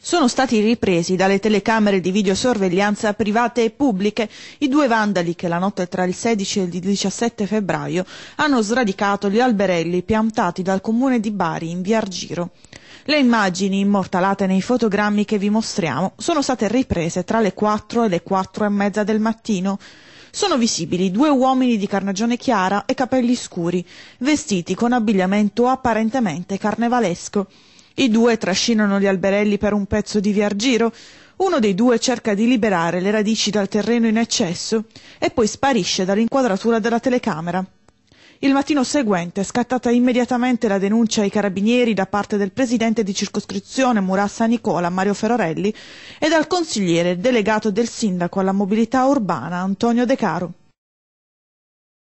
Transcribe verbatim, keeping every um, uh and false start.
Sono stati ripresi dalle telecamere di videosorveglianza private e pubbliche i due vandali che la notte tra il sedici e il diciassette febbraio hanno sradicato gli alberelli piantati dal comune di Bari in via Argiro. Le immagini, immortalate nei fotogrammi che vi mostriamo, sono state riprese tra le quattro e le quattro e mezza del mattino. Sono visibili due uomini di carnagione chiara e capelli scuri, vestiti con abbigliamento apparentemente carnevalesco. I due trascinano gli alberelli per un pezzo di via Argiro. Uno dei due cerca di liberare le radici dal terreno in eccesso e poi sparisce dall'inquadratura della telecamera. Il mattino seguente è scattata immediatamente la denuncia ai carabinieri da parte del presidente di circoscrizione Murassa Nicola Mario Ferrarelli e dal consigliere delegato del sindaco alla mobilità urbana Antonio De Caro.